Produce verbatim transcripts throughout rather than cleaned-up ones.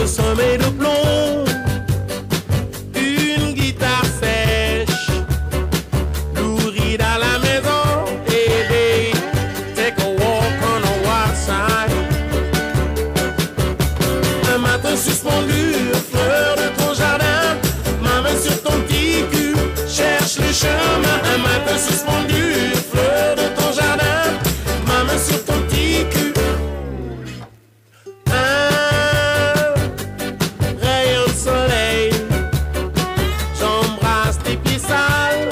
le sommeil de plomb, une guitare sèche, nourrie dans la maison, et they take a walk on a wild side. Un matin suspendu, fleur de ton jardin, ma main sur ton petit cul, cherche le chemin. Un matin suspendu, fleur de ton jardin, ma main sur ton petit cul. Un rayon de soleil, j'embrasse tes pieds sales.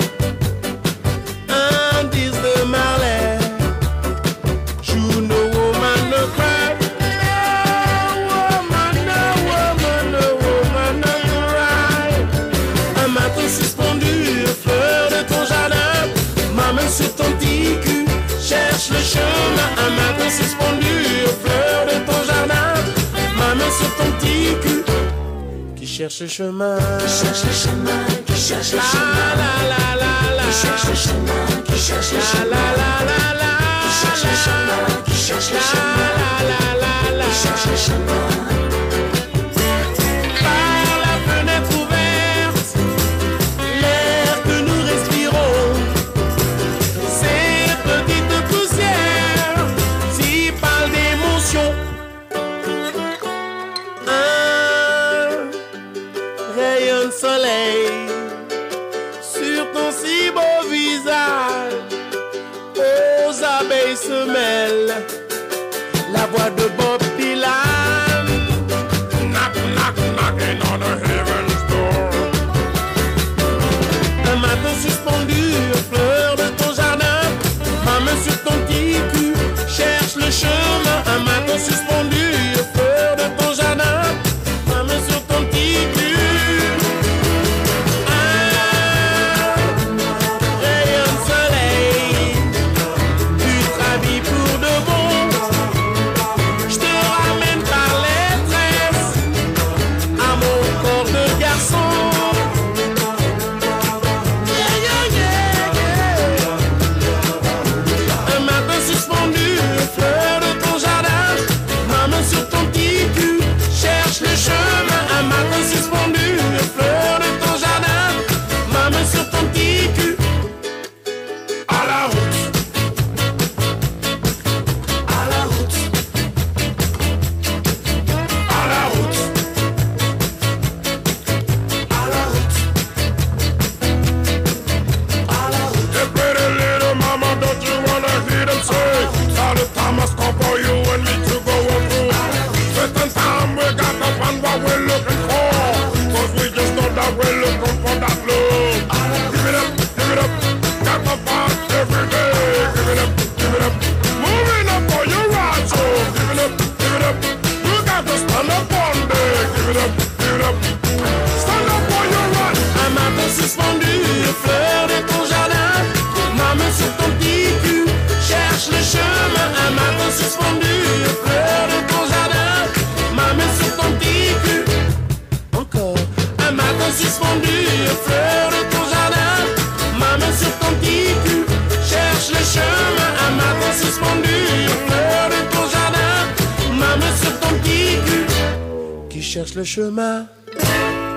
Un disque de Marley, you know woman no cry. No woman, no woman, no woman no cry. Un matin suspendu, fleur de ton jardin, ma main sur ton petit cul, cherche le chemin. Un matin suspendu, fleur de ton jardin, ma main sur ton petit cul, qui cherche le chemin, Qui cherche le chemin, qui cherche le la chemin, la la la la, qui cherche le chemin, qui cherche le la chemin, la la la la, qui cherche le chemin, qui cherche le la chemin, la la la, qui cherche le chemin. par la fenêtre ouverte, l'air que nous respirons, ces petites poussières, s'y parlent d'émotion. Un rayon de soleil sur ton si beau visage, aux abeilles se mêle la voix de Bob Dylan. Knock, knock, knocking on the heaven's door. Un matin suspendu, fleur de ton jardin, ma main sur ton petit cul, cherche le chemin. Un matin suspendu, fleur de ton jardin, ma main sur ton petit cul. Un rayon de soleil, tu t'habilles pour de bon, je te ramène par les tresses à mon corps de garçon. Yeah, yeah, yeah, yeah. Un matin suspendu, fleur de ton jardin, ma main sur ton petit cul, cherche le chemin. Un matin suspendu, fleur de ton jardin, ma main sur ton petit cul. À la route, À la route, à la route, à la route, à la route. hey pretty little mama, don't you wanna hear them say? Now the time has come for you and me to go on through. Certain time we got to find what we're looking for, cause we just know that we're looking for that love. Give it up, give it up, got to fight every day. Give it up, give it up, moving up for your ride, so give it up, give it up. You got to stand up one day. Give it up, give it up, stand up for your ride. Un matin suspendu, fleur de ton jardin, ma main sur ton petit cul, cherche le chemin. Un matin suspendu, fleur de ton jardin, ma main sur ton petit cul. Encore. Un matin suspendu, fleur de ton jardin, ma main sur ton petit cul, cherche le chemin. Un matin suspendu, fleur de ton jardin, ma main sur ton petit cul, qui cherche le chemin.